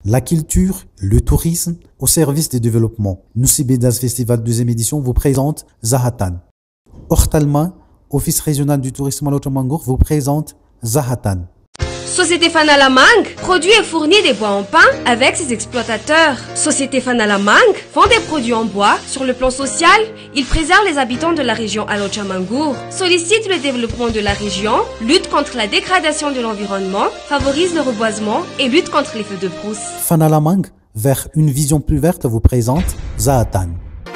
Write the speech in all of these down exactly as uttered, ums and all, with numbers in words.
La culture, le tourisme au service du développement. Noussibédas Festival deuxième édition vous présente Zahatan. Ortalma, Office régional du tourisme à l'Otamangour vous présente Zahatan. Société Fanalamang produit et fournit des bois en pin avec ses exploitateurs. Société Fanalamang vend des produits en bois. Sur le plan social, il préserve les habitants de la région Alochamangour, sollicite le développement de la région, lutte contre la dégradation de l'environnement, favorise le reboisement et lutte contre les feux de brousse. Fanalamang, vers une vision plus verte, vous présente Zahatan.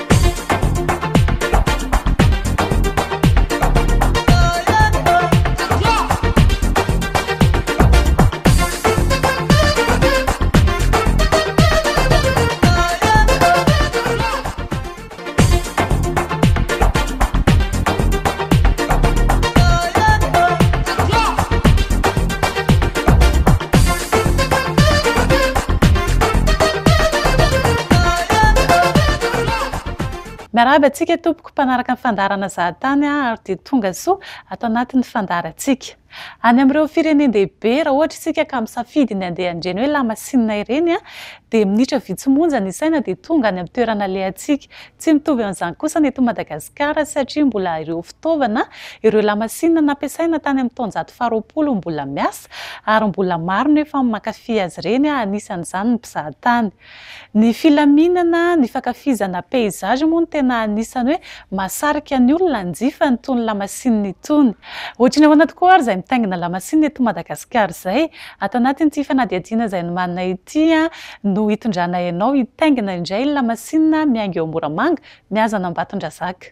Miarahaba antsika tompoko mpanaraka ny fandarana Zahatany ary dia tonga soa atao anatin'ny fandarantsika. Any amin'ireo firenendehibe raha ohatra isika ka misafidy ny andeha andreny hoe lamasinina ireny dia minitra vitsomonja ny saina dia tonga any amin'ny toerana alehantsika. Tsy mitovy amin'izany kosa ny eto Madagasikara satria mbola ireo fitaovana ireo lamasinina nampiasaina tany amin'ny taonjato faha roapolo mbola miasa ary mbola maro nefa mankafy azy ireny anisan'izany ny mpizahatany. Ny filaminana, ny fankafizana paysage moa no tena anisany hoe mahasarika ny olona hanjifa n'itony lamasinina itony. Ohatriny ahoana tokoa ary izay mitaingina lamasinina eto Madagasikara izay, ato anatin'ity fanadihadiana izay nomanana ity no hitondrana ianao hitaingina indray lamasinina miainga eo Moramanga, miazana Ambatondrazaka.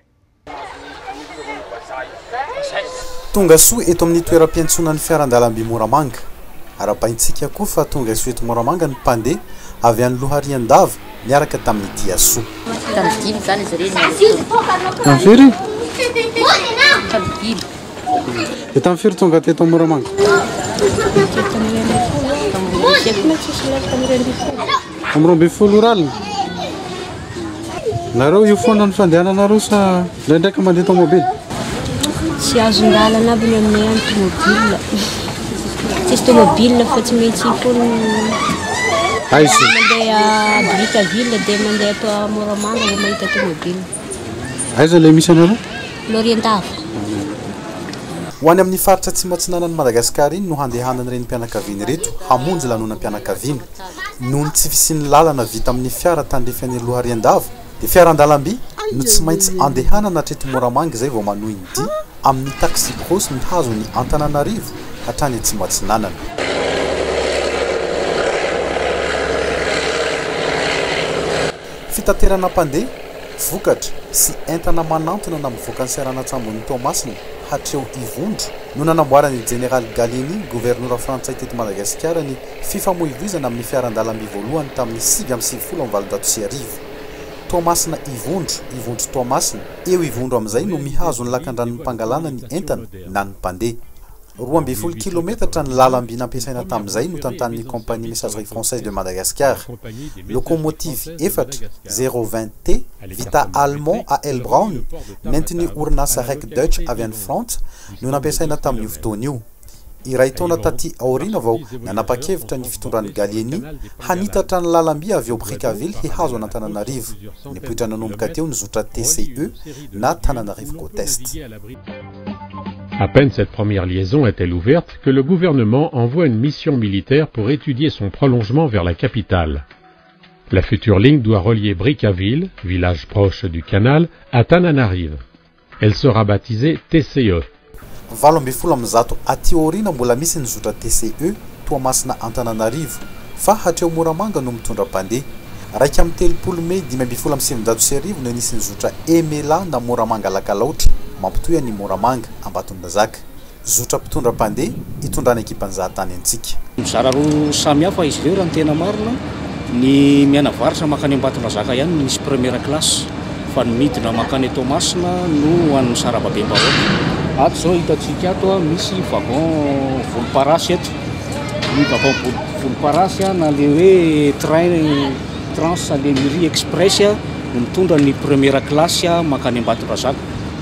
Tonga soa eto amin'ny toeram-piantsonan'ny fiarandalamby Moramanga. Arapaintsika koa fa tonga soa eto Moramanga ny mpandeha avy any Loharian-dava miaraka tamin'ny Diasoa. Tamidily zany izy ireny. Tamfiry? Tamidily. E tamfiry tonga teto Moramanga? Amin'ny roa amby folo ralina. Nareo io foana ny fandehananareo sa ndraindraiky mandeha tomobily? Tsy azon-dalana aby ny aminay any tomobile. Tsisy tomobile fa tsy maintsy foana aizy. mandeha Brickaville dia mandeha ato Moramanga vao mahita tomobile. Aiza ilay misy anareo? Loharian-dava. Ho any amin'ny faritra tsy matsinanan'ny Madagasikara iny no handehanany ireny mpianakaviany reto hamonjy lanonam-pianakaviana. Noho ny tsy fisian'ny lalana vita amin'ny fiara tandrefany Loharian-dava dia fiarandalamby no tsy maintsy andehanana hatreto Moramanga izay vao manohy ny dia amin'ny taxi grosse ny hazo ny Antananarivo hatrany tsy matsinanana. Fitaterana mpandeha, vokatra sy entana manantona na mivoaka ny Seranatsambo-ny Toamasina hatreo Ivondro no nanamboarany Général Gallieni, gouverneur frantsay teto Madagasikara ny fifamoivoizana amin'ny fiarandalamby voalohany tamin'ny sivy amby sivifolo amby valonjato sy arivo. Toamasina Ivondro, Ivondro Toamasina, eo Ivondro amin'izay no mihazo ny lakan-dranon'ny mpangalana ny entana na ny mpandeha. roa amby folo kilometatra ny lalamby nampiasaina tamin'izay no tantanin'ny compagnie messagerie française de Madagascar. Locomotive efatra zéro vingt T vita allemand à L Brown maintenu orinasa Rek Deutsch avy any France no nampiasaina tamin'io fotoana io. Iray taona taty aoriana vao nanapa-kevitra ny fitondran'ny Gallieni hanitatra ny lalamby avy eo Brickaville hihazo an'Antananarivo. Nipoitra nanomboka teo ny zotra T C E na Tananarivo Côte Est. À peine cette première liaison est-elle ouverte que le gouvernement envoie une mission militaire pour étudier son prolongement vers la capitale. La future ligne doit relier Brickaville, village proche du canal, à Tananarive. Elle sera baptisée T C E. Valo amby folo amby zato aty aoriana mbola misy ny zotra T C E Toamasina Antananarivo fa hatreo Moramanga no mitondra mpandeha. Raika amby telopolo Mey dimy amby folo amby sivinjato sy arivo no nisy ny zotra Emela na Moramanga Lakalaotra mampitohy any Moramanga Ambatondrazaka. Zotra mpitondra mpandeha itondrany ekipan'ny Zahatany antsika. Mizara roa samy hafa izy ireo raha ny tena marina. Ny miana varatra makany Ambatondrazaka ihany misy première classe fa ny midina makany Toamasina no an'ny sarababem-bahoaka. Ato zao hitantsika ato misy wagon volomparasy eto. Ny wagon volomparasy na le hoe train Trans Saint-Léry Express no mitondra ny première classe makany Ambatondrazaka.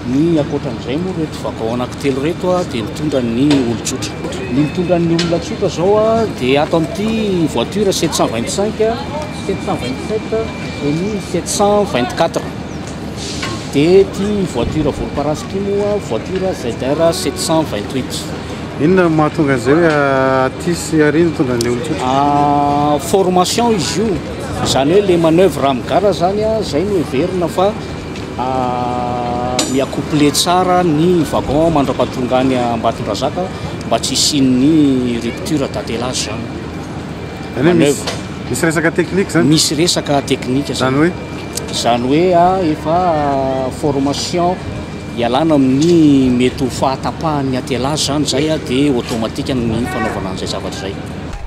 ny akoatran'izay moa reto vakao anankitelo reto a dia mitondra ny olotsotra ny mitondra ny olona tsotra zao a dia ato amin'ity voiture sept cent vingt-cinq sept cent vingt-sept et ny sept cent vingt-quatre dia ty voiture volomparasy moa voiture Z R sept cent vingt-huit. Inona mahatonga an'izay hoe aty sy arina tonga an'ilay olotsotra? Formation izy io, izany hoe le manœuvre amin'ny gara zany a zay no heverina fa miacouplé tsara ny wagon mandra-pahatonga any Ambatondrazaka mba tsy hisian'ny rupture d'attelage zany. Manœuvre. Misy resaka teknika zany? Misy resaka teknika zany hoe zany hoe a efa formation ialana amin'ny mety ho fahatapahan'ny attelage zany zay a dia automatique ny fanaovana an'izay zavatra zay.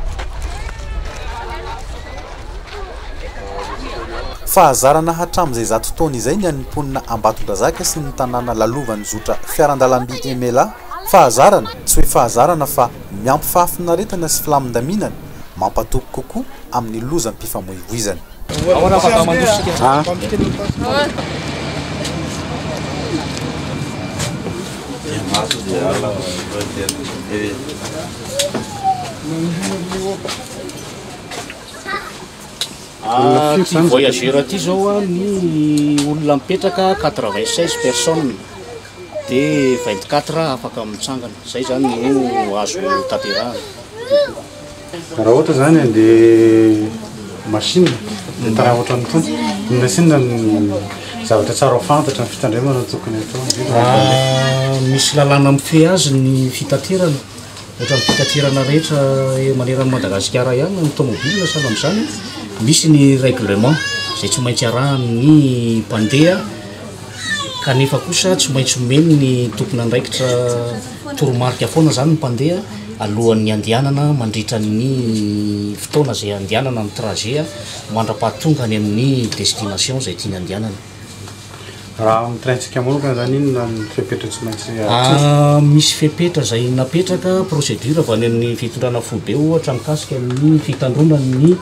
Fahazarana hatramin'izay zato taona izay ny animponina Ambatondrazaka sy ny tanàna lalovany zotra fiarandalamby Emela. Fahazarana tsy hoe fahazarana fa miampy fahafinaretana sy filamindaminana mampatoky kokoa amin'ny lozan'ny mpifamoivoizana. Ty voyageur ty zao a ny olona mipetraka quatre-vingt-seize personnes dia vingt-quatre afaka mitsangana, zay zany no azo tanterahana. Raha ohatra zany andeha machine dia tara ohatra nytony inona sinona ny zavatra tsara ho fantatra ny fitandremana tokony atao? Misy lalàna mifehy azy ny fitaterana, ohatra ny fitaterana rehetra maneran'ny Madagasikara ihany ny tomobile sahala amin'izany. Misy ny règlement zay tsy maintsy arahan'ny mpandeha kanefa kosa tsy maintsy omeny ny tompona andraikitra toromarika foana zany ny mpandeha alohan'ny andehanana mandritra ny fotoana zay andehanana amin'ny trajet mandra-pahatonga any amin'ny destination zay tiany andehanana. Raha amin'ny train-tsika manokana zany inona ny fepetra tsy maintsy misy fepetra zay napetraka procédure avy any amin'ny fitondrana fobe ohatra mikasika ny fitandronany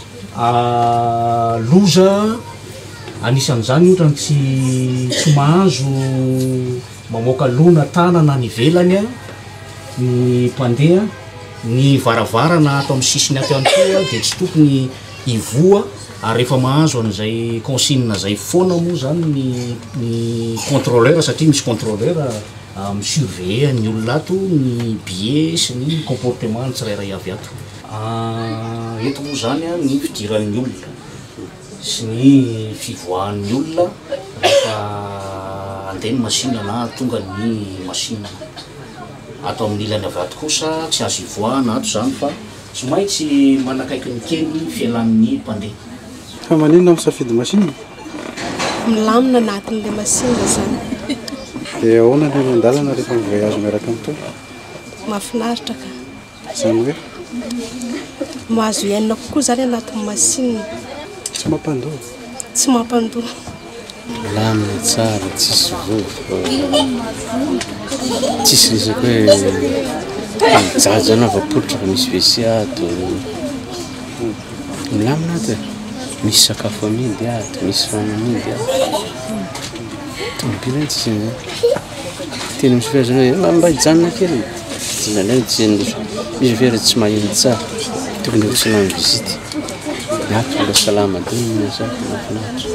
loza anisan'izany ohatra ny tsy tsy mahazo mamoaka lona tanana ny velany a ny mpandeha ny varavarana ato amin'ny sisiny ato ihany koa dia tsy tokony hivoha ary rehefa mahazo an'izay consigne zay foana moa zany ny ny contrôleur satria misy contrôleur misurveiller ny olona ato ny billet sy ny comportement ny tsirairay avy ato. Eto moa zany a ny fidiran'ny olona sy ny fivoahan'ny olona rehefa andeha ny machine na tonga ny machine. Ato amin'ny ilany avy ato kosa tsy azo ivoahana ato zany fa tsy maintsy manakaiky ny kely fialan'ny mpandeha. Fa maninona misafidy machine? Milamina anatin'ilay machine zany. Dia ahoana ilay mandalana rehefa mivoyage miaraka amin'itony? Mahafinaritra ka. Zany hoe mahazo iainana kokoa zany anatin'ny machine. Tsy mampandoa? Tsy mampandoa. Milamina tsara, tsisy vovoka, tsisy resaka hoe mijaja na vapotra fa misy W C ato. Milamina ato e, misy sakafo amidy ato, misy rano amidy ato. Tomobile tsisy an'izay. Tena misy fiazana hoe mba hijanona kely. Zany tsy misy vera tsy maheno tsara. Tokony ho salama visite. Ato mba salama dimy zaka mahafinaritra.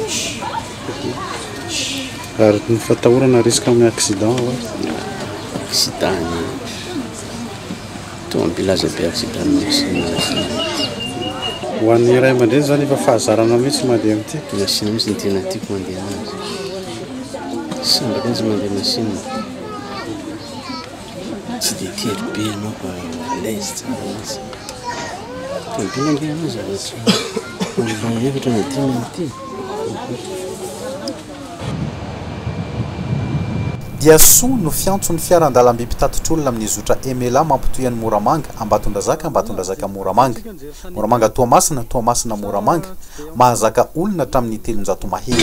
Ary ny fatahorana risque amin'ny accident ao? Accident ny tomobile aza be accident misy. Ho an'ny ray aman-dreny zany efa fahazarana mihitsy mandeha amin'ity? Machine mihitsy ny tena tiako mandeha anazy. Sambaka izy mandeha machine. Tsy dia tery be ianao fa l'aise tsara mihitsy. Tomobile andeha anazy zavatra olona efatra na dimy amin'ity. Dia soa no fiantson'ny fiarandalamby mpitatitr'olona amin'ny zotra Emela mampitoy an'ny Moramanga, Ambatondrazaka, Ambatondrazaka Moramanga. Moramanga Toamasina, Toamasina Moramanga, mahazaka olona hatramin'ny telonjato mahery.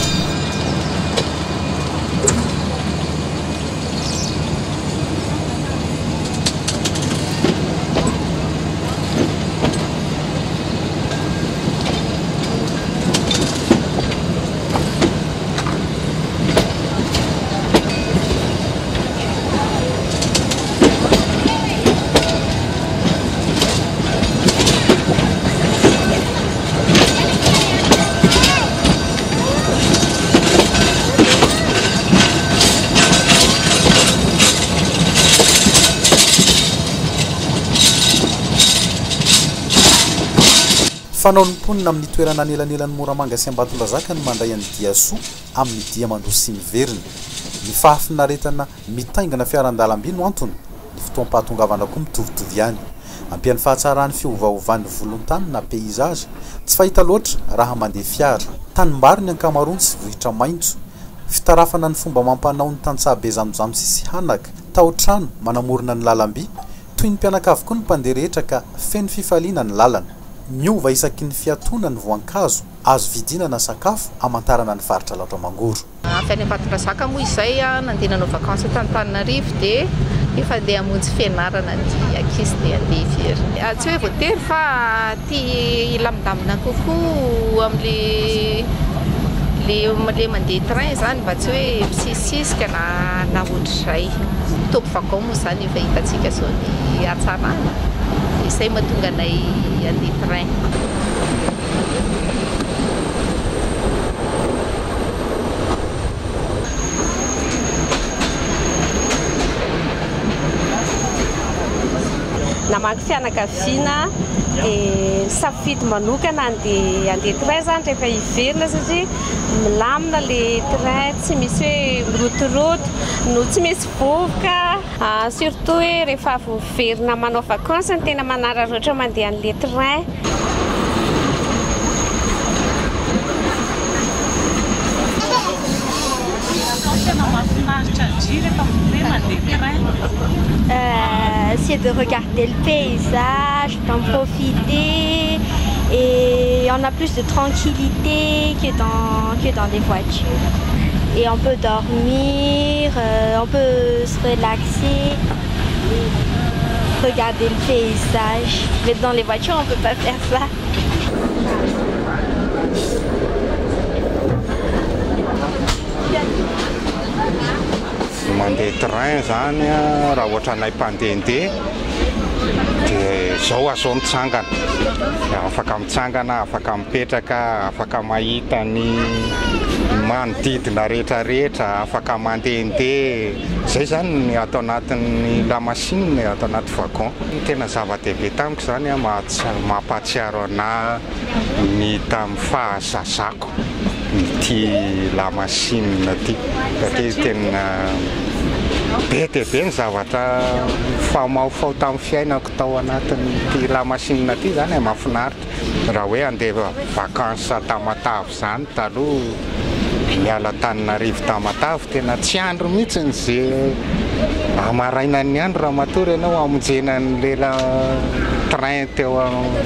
fanaonim-ponina amin'ny toerana anelanelan'ny Moramanga sy Ambatondrazaka ny mandray any Diasoa amin'ny dia mandroa sy miverina. Ny fahafinaretana mitaingana fiaran-dalamby no antony, ny fotoam-pahatongavana koa mitovitovy ihany. Ampian'ny fahatsarany fiovaovan'ny volontany na peizazy tsy fahita loatra raha mandeha fiara. Tanimbary ny ankamaroany sy vohitra maitso, fitarafana ny fomba mampanao ny tantsaha be zamozamo sy hanaka, tao-trano manamorona ny lalamby, toy ny mpianakavy koa ny mpandeha rehetra ka feno fifaliana ny lalana. Miova isaky ny fiatona ny voankazo, azo vidinana sakafo amantarana ny faritra Laotra Mangoro. Fiainana Ambatondrazaka moa izay nandeha nanao vakansy tany Antananarivo dia efa andeha hamonjy fianarana ny ankizy dia andeha firy. Tsy hoe voatery fa tia hilamindamina kokoa amin'ilay le mandeha train zany mba tsy hoe misisisika na na ohatr'izay. Tompy vagon moa zany efa hitantsika zao ny hatsarana. Izay mahatonga anay andeha train. Namaky fianakaviana dia safidy manokana andeha andeha train zany rehefa hiverina satria milamina le train, tsy misy hoe mirotoroto no tsy misy vovoka. Surtout hoe rehefa voaverina manao vakansy ny tena manararaotra mandeha an'le train. Euh, c'est de regarder le paysage, d'en profiter et on a plus de tranquillité que dans, que dans les voitures. Et on peut dormir, euh, on peut se relaxer, regarder le paysage. Mais dans les voitures, on ne peut pas faire ça. Mandeha train zany raha ohatra anay mpandehandeha dia zao azo mitsangana, afaka mitsangana, afaka mipetraka, afaka mahita ny manodidina rehetrarehetra, afaka mandehandeha. Zay zany ny atao anatin'ny lamasinina, atao anaty vagon. Tena zava-dehibe tamiko zany mampahatsiaro anahy ny tamin'ny fahazazako ity lamasinina ty satria tena be dia be ny zavatra famafao tamin'ny fiainako tao anatin'ity lamasinina ty zany mahafinaritra. Raha hoe andeha vakansy Tamatave zany taloha miala Antananarivo Tamatave tena tsy andro mihitsy izay amaraina ny andro raha matory ianao amonjena an'lela train teo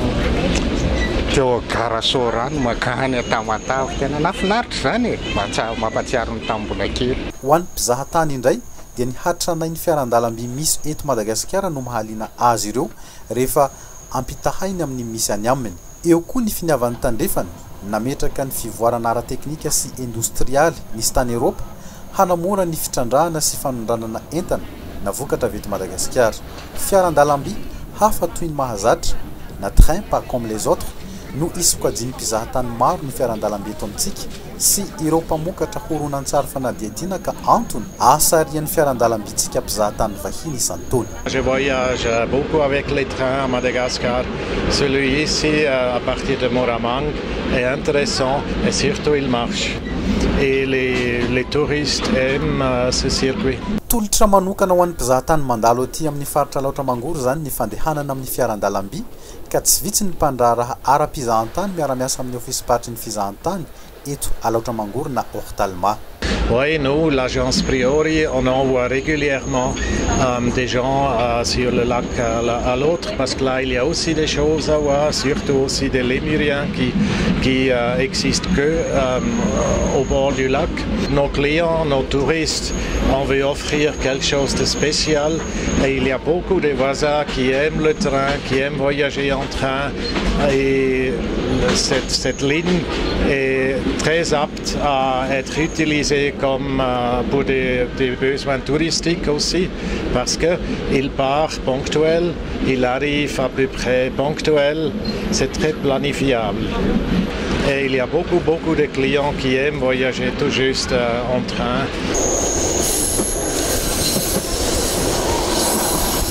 teo Garasorano makany Tamatave. Tena nafinaritra zany e, mampatsiaro ny tamin'ny mbola kely. Ho an'ny mpizahatany indray dia ny hatranay ny fiaran-dalamby misy eto Madagasikara no mahaliana azy ireo rehefa ampitahainy amin'ny misy any aminy. Eo koa ny finiavan'ny tandrefany nametraka ny fivoarana ara-teknika sy industrialy nisy tany Eropa hanamora ny fitrandrahana sy fanondranana entana na vokatra avy eto Madagasikara. Fiaran-dalamby hafa toy ny mahazatra na train pas comme les autres no isokajiny mpizahatany maro ny fiaran-dalamby eto amintsika sy ireo mpamokatra horonan-tsary fanadihadiana ka antony ahasarian'ny fiaran-dalambytsika mpizahatany vahiny isan-taona. Je voyage beaucoup avec les trains à Madagascar. Celui ici à partir de Moramang est intéressant et surtout il marche. Et les, les touristes aiment ce circuit. Tolotra manokana ho an'ny mpizahatany mandalo aty amin'ny faritra Laotra Mangoro zany ny fandehanana amin'ny fiaran-dalamby ka tsy vitsy ny mpandraraha ara-pizahantany miara-miasa amin'ny ofisy-patry ny fizahantany eto à Laotra Mangoro na Ortalma. Oui, nous, l'agence Priori, on envoie régulièrement euh, des gens euh, sur le lac à, à l'autre, parce que là, il y a aussi des choses à voir, surtout aussi des lémuriens qui, qui euh, existent que euh, au bord du lac. Nos clients, nos touristes, on veut offrir quelque chose de spécial et il y a beaucoup de voisins qui aiment le train, qui aiment voyager en train et cette, cette ligne est très apte à être utilisée comme euh, pour des, des besoins touristiques aussi, parce qu'il part ponctuel, il arrive à peu près ponctuel, c'est très planifiable. Et il y a beaucoup, beaucoup de clients qui aiment voyager tout juste euh, en train.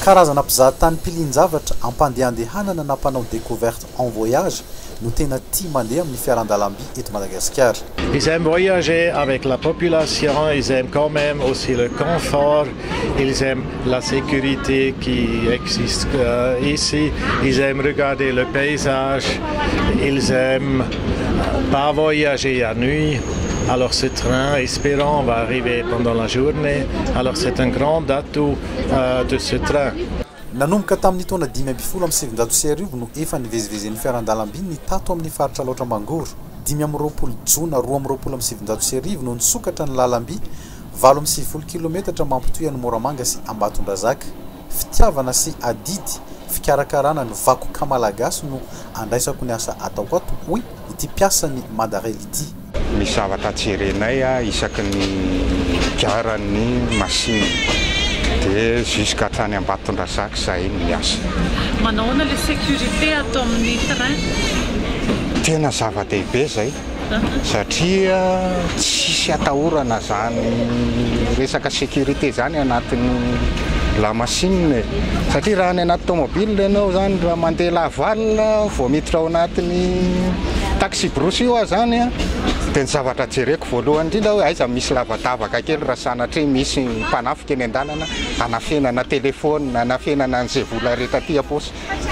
karazana mpizahatany mpilinjavatra ampandehandehanana na mpanao découverte en voyage no tena tia mandeha amin'ny fiaran-dalamby eto Madagascar. Ils aiment voyager avec la population, ils aiment quand même aussi le confort, ils aiment la sécurité qui existe euh, ici, ils aiment regarder le paysage, ils aiment pas voyager à nuit. Alors ce train, espérant, va arriver pendant la journée. Alors c'est un grand atout euh, de ce train. Nanomboka tamin'ny taona dimy amby folo amby sivinjato sy arivo no efa nivezivezen'ny fiaran-dalamby ny tato amin'ny faritra loatra Mangoro. Dimy amby roapolo jona roa amby roapolo amby sivinjato sy arivo no nisokatra ny lalamby valo amby sivifolo kilometatra mampitohy any Moramanga sy Ambatondrazaka. Fitiavana sy adidy fikarakarana ny vakoka malagasy no andraisako ny asa atao ato hoy ity piasan'ny Madarel ity. Misy zavatra jerenay isaky ny garan'ny machine de jusqu'à hatrany Ambatondrazaka zay miasa. Manao le sécurité atao amin'ny train? Tena zava-dehibe zay satria tsisy atahorana zany resaka sécurité zany anatin'ny la machine satria raha any anaty tomobile ianao zany raha mandeha laval vao miditra ao anatin'ny taxi brosy io zany a dia ny zavatra jereko voalohany indrindra hoe aiza misy lavadavaka kely raha sanatria misy mpanafika eny an-dalana anafenana telefôna anafenana an'izay vola rehetra aty aposy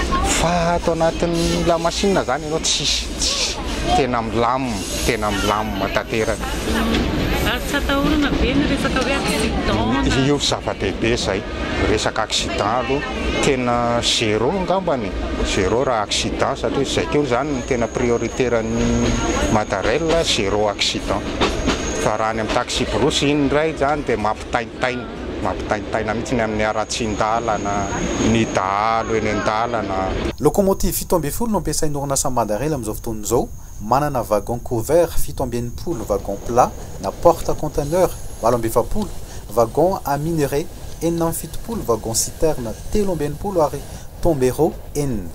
fa ato anatin'ny la machine zany ianao tsisy tsisy tena milamina tena milamina tanteraka. Ary tsy atahorana be ny resaka hoe accident? Io zava-dehibe zay resaka accident aloha tena zéro angambany zéro raha accident satria zay keo zany ny tena prioritaire-ny Madarel zéro accident fa raha any amin'ny taxi brosy iny indray zany dia mampitaintaina mampitaintaina mihitsy ny amin'ny aratsindalana ny dahalo eny an-dalana. Locomotive fito amby folo no ampiasain'ny orinasa Madarel amin'izao fotoana izao. Manana wagon couvert fito amby enimpolo, wagon plat na porte conteneur valo amby efapolo, wagon à minerai enina amby fitopolo, wagon citerne telo amby enimpolo ary tombereau enina.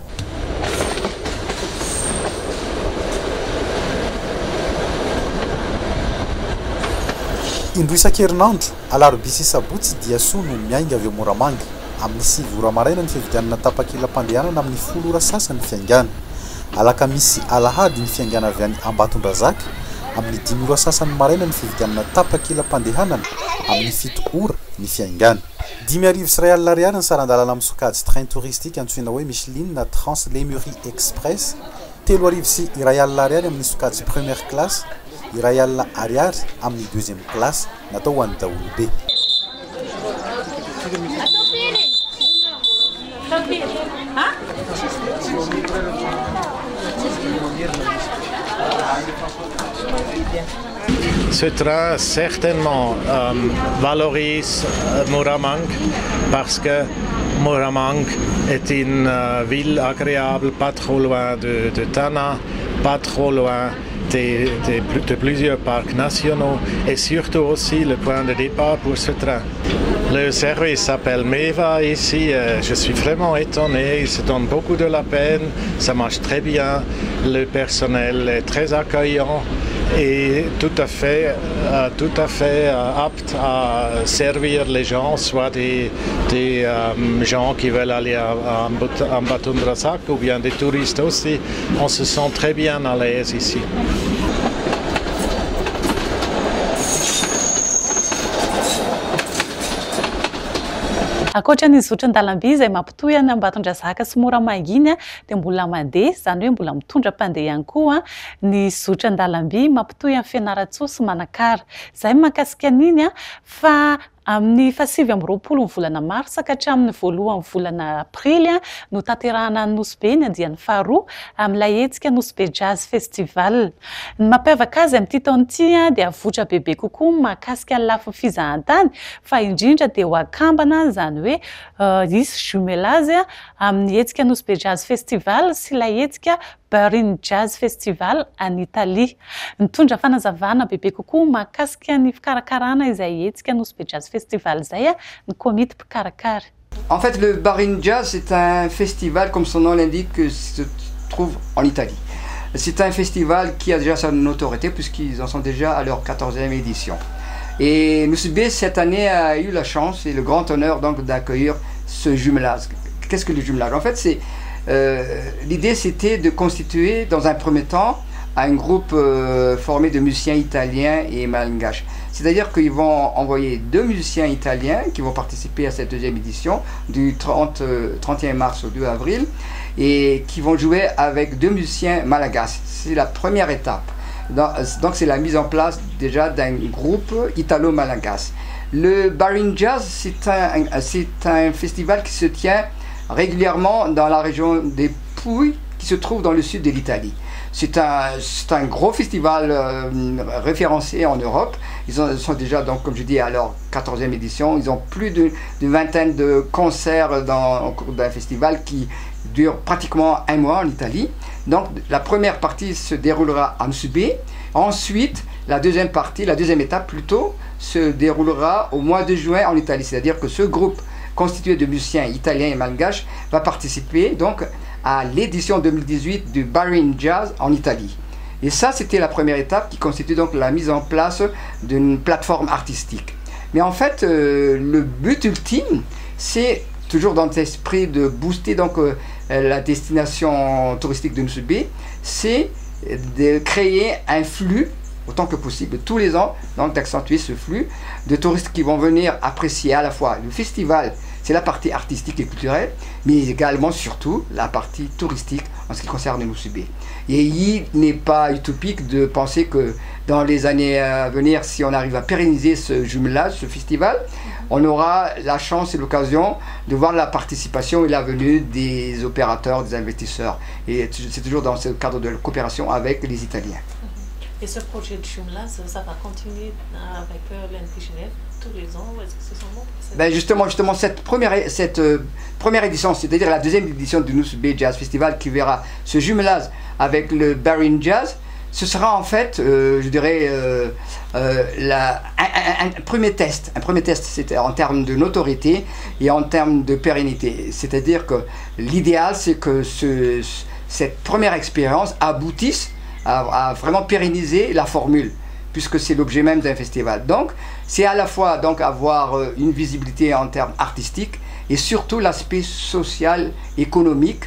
Indroa isan-kerinandro alarobia sy sabotsy dia soa no miainga avy eo Moramanga. Amin'ny sivy ora maraina ny fividianana tapakila-pandehanana amin'ny folo ora sasany fiaingana. Alakamisy alahady ny fiaingana avy any Ambatondrazaka amin'ny dimy ora sasany maraina ny fividianana tapakila-pandehanana amin'ny fito ora ny fiaingana. Dimy arivo sy ray alina ariary ny saran-dalana amin'ny sokajy train touristique antsoina hoe Micheline na Trans Lemurie Express. Telo arivo sy iray alina ariary amin'ny sokajy première classe, iray alina ariary amin'ny deuxième classe natao ho an'ny daholobe. Ce train certainement euh, valorise Moramang parce que Moramang est une euh, ville agréable, pas trop loin de, de Tana, pas trop loin de, de, de plusieurs parcs nationaux et surtout aussi le point de départ pour ce train. Le service s'appelle Meva ici, euh, je suis vraiment étonné, il se donne beaucoup de la peine, ça marche très bien, le personnel est très accueillant et tout à fait, euh, tout à fait euh, apte à servir les gens, soit des, des euh, gens qui veulent aller à, à Ambatondrazaka ou bien des touristes aussi. On se sent très bien à l'aise ici. Ankoatra ny zotran-dalamby izay mampitohy any Ambatondrazaka sy Moramanga iny dia mbola mandeha, izany hoe mbola mitondra mpandeha ihany koa ny zotran-dalamby mampitohy amin'ny Fianarantsoa sy Manakara. Izay mahakasika an'iny fa amin'ny fahasivy amby roapolo ny volana marsa ka hatramin'ny voalohan'ny volana aprily no tanterahana ny Nosy ny andiany faharoa amin'ilay hetsika Nosy Be Jazz Festival. Ny mampiavaka azy amin'ity taona ity dia votra bebe kokoa mahakasika ny lafiny fizahan-tany fa indrindra dia ho akambana izany hoe hisy jumelage amin'ny hetsika Nosy Be Jazz Festival sy ilay hetsika Berlin Jazz Festival en Italie. Nitondra fanazavana bebe kokoa mahakasika ny fikarakarana izay hetsika Nosy Be Jazz Festival zay ny komity mpikarakara. En fait, le Berlin Jazz est un festival, comme son nom l'indique, qui se trouve en Italie. C'est un festival qui a déjà sa notoriété puisqu'ils en sont déjà à leur quatorzième édition. Et Nosy Be cette année a eu la chance et le grand honneur donc d'accueillir ce jumelage. Qu'est-ce que le jumelage? En fait, c'est euh, l'idée, c'était de constituer dans un premier temps un groupe euh, formé de musiciens italiens et malgaches. C'est-à-dire qu'ils vont envoyer deux musiciens italiens qui vont participer à cette deuxième édition du trente, trente et un mars au deux avril et qui vont jouer avec deux musiciens malagasy. C'est la première étape. Donc c'est la mise en place déjà d'un groupe italo-malagasy. Le Barin Jazz, c'est un, c'est un festival qui se tient régulièrement dans la région des Pouilles, qui se trouve dans le sud de l'Italie. C'est un, un gros festival euh, référencé en Europe. Ils ont, sont déjà, donc, comme je dis, à leur quatorzième édition. Ils ont plus d'une vingtaine de concerts dans, au cours d'un festival qui dure pratiquement un mois en Italie. Donc la première partie se déroulera à Msubé. Ensuite, la deuxième partie, la deuxième étape plutôt, se déroulera au mois de juin en Italie. C'est-à-dire que ce groupe constitué de musiciens italiens et malgaches va participer donc à l'édition deux mille dix-huit du Barin Jazz en Italie. Et ça, c'était la première étape qui constitue donc la mise en place d'une plateforme artistique. Mais en fait, euh, le but ultime, c'est toujours dans cet esprit de booster donc, euh, la destination touristique de Msubé, c'est de créer un flux autant que possible tous les ans, donc d'accentuer ce flux de touristes qui vont venir apprécier à la fois le festival, c'est la partie artistique et culturelle, mais également surtout la partie touristique en ce qui concerne Msubé. Et il n'est pas utopique de penser que dans les années à venir, si on arrive à pérenniser ce jumelage, ce festival, on aura la chance et l'occasion de voir la participation et la venue des opérateurs, des investisseurs. Et c'est toujours dans ce cadre de coopération avec les Italiens. Et ce projet de jumelage, ça va continuer avec l'N P Genève tous les ans, ou est-ce que c'est seulement ben justement, justement, cette première, cette, euh, première édition, c'est-à-dire la deuxième édition du Msubé Jazz Festival qui verra ce jumelage avec le Barin Jazz, ce sera en fait, euh, je dirais, euh, euh, la, un, un, un premier test. Un premier test, c'était en termes de notoriété et en termes de pérennité. C'est-à-dire que l'idéal, c'est que ce, cette première expérience aboutisse à, à vraiment pérenniser la formule, puisque c'est l'objet même d'un festival. Donc, c'est à la fois donc avoir une visibilité en termes artistiques et surtout l'aspect social, économique,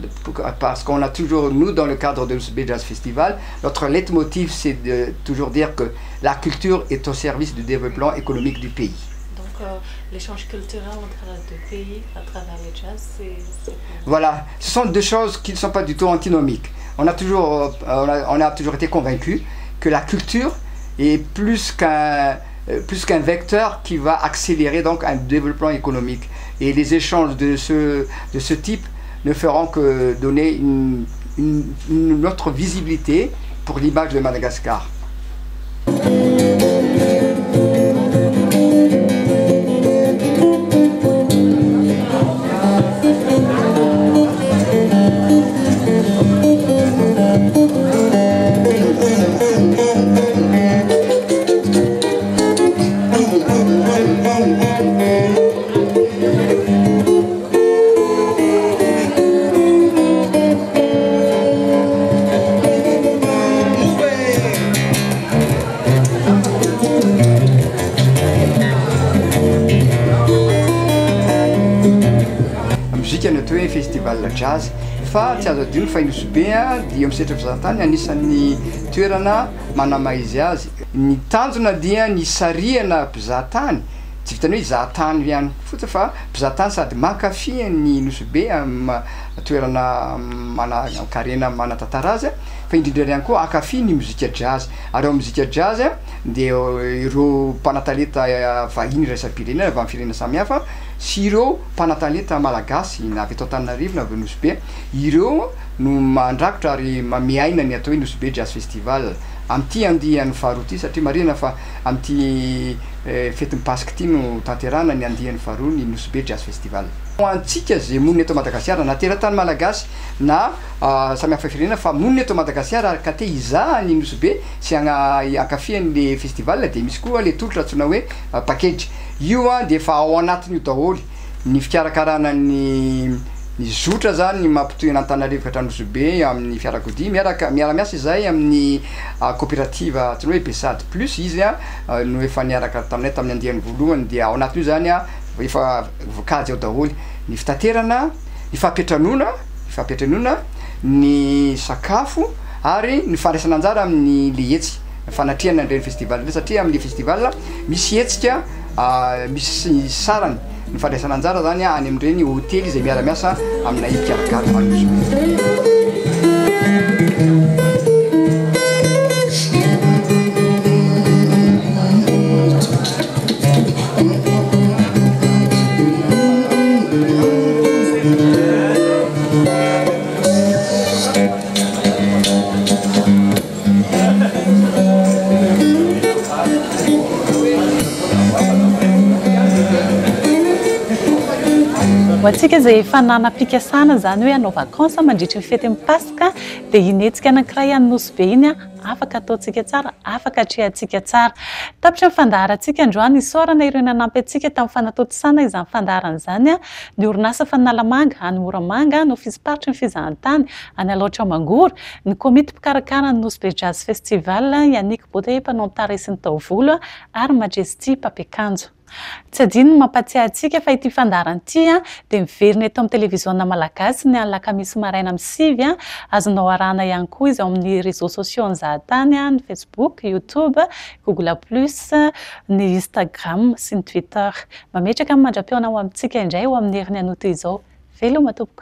parce qu'on a toujours, nous, dans le cadre de Msubé Jazz Festival, notre leitmotiv, c'est de toujours dire que la culture est au service du développement économique du pays. Donc, euh, l'échange culturel entre deux pays à travers le jazz, c'est... Voilà, ce sont deux choses qui ne sont pas du tout antinomiques. On a toujours, euh, on a, on a toujours été convaincus que la culture est plus qu'un euh, plus qu'un vecteur qui va accélérer donc un développement économique. Et les échanges de ce, de ce type ne feront que donner une, une, une autre visibilité pour l'image de Madagascar. Festival jazz fa tsy azo adino fa Msubé dia misetra fizahantany anisan'ny toerana manama izy azy. Ny tanjona dia ny sariana mpizahatany, tsy vitany hoe zahatany ihany fotsiny fa mpizahatany sady mankafy ny Msubé amin'ny toerana mana-karena mana-tantara azy, fa indrindra ihany koa ankafy ny muzika jazz. Ary ao muzika jazz dia ireo mpanatalenta vahiny raisam-pirenena avy amin'ny firenena samihafa sy ireo mpanatalenta malagasy na avy eto Antananarivo na avy Msubé, ireo no mandrakotra ary mamiaina ny atao hoe Msubé Jazz Festival amin'ity andihan'ny faharoa ty, satria marina fa amin'ity fety mipasiky ity no tanterana ny andihan'ny faharoa ny Msubé Jazz Festival. Antsika zay monina eto Madagasikara na teratany malagasy na uh, samihafa firenena fa monina eto Madagasikara ka te hizaha ny Msubé sy ankafian'le festival dia misy koa le tolotra antsoina hoe uh, package. Io a dia efa ao anatiny io daholo ny fikarakarana ny ny zotra zany ny mampitohy an'Antananarivo ka hatrany Msubé amin'ny fiarakodia miaraka miara-miasa izay amin'ny uh, coopérative antsoina hoe Besad plus izy a uh, no efa niaraka taminay tamin'ny andihan'ny voalohany dia ao anatin'io zany a efa voakajy ao daholo ny fitaterana, ny fampetranona, ny fampetranona, ny sakafo ary ny fandraisana anjara amin'ny le hetsy fanatriana ireny festival ireny satria amin'ny festival misy hetsika misy sarany ny fandraisana anjara zany any amin'ireny hôtely izay miara-miasa amina ikarakara azy. ho antsika izay efa nanam-pikasana zany hoe hanao vakansa mandritra ny fety mipasika dia inetsika anankiray anynosy be iny a afaka ataontsika tsara, afaka atrehantsika tsara. Tapitra ny fandaharantsika androany isaorana ireo nanampy antsika tamin'ny fanatodisana izany fandaharana izany a ny orinasa Fanalamanga any Moramanga no fiziparitra ny fizahantany any Alaotra Mangoro, ny komity mpikarakara ny Nosy Be Jazz Festival, Yannick Baudet mpanao tare sy ny taovolo ary Majesty Papekanjo. Tsy adino mampatsiahy antsika fa ity fandaharana ity dia miverina eto amin'ny televiziona malagasy ny alakamisy maraina amin'ny sivy, azonao arahana ihany koa izy ao amin'ny réseaux sociaux ny zahatany, ny Facebook, YouTube, Google Plus, ny Instagram sy ny Twitter. Mametraka amin'ny mandra-piona ho amintsika indray ho amin'ny herin'ny anoto izao. Veloma tompoko.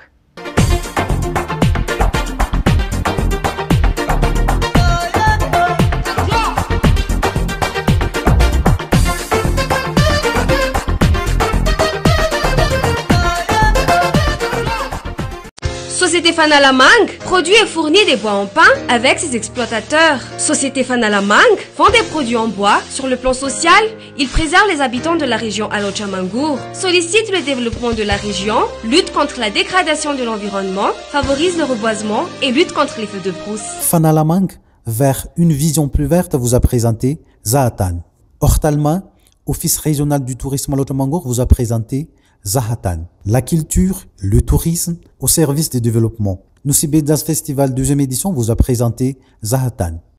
Société Fanalamang produit et fournit des bois en pain avec ses exploitateurs. Société Fanalamang vend des produits en bois. Sur le plan social, il préserve les habitants de la région Alaotra Mangoro, sollicite le développement de la région, lutte contre la dégradation de l'environnement, favorise le reboisement et lutte contre les feux de brousse. Fanalamang, vers une vision plus verte, vous a présenté Zahatan. Hortalma, Office régional du tourisme Alaotra Mangoro, vous a présenté Zahatan. La culture, le tourisme au service du développement. Nosy Be Jazz Festival deuxième édition vous a présenté Zahatan.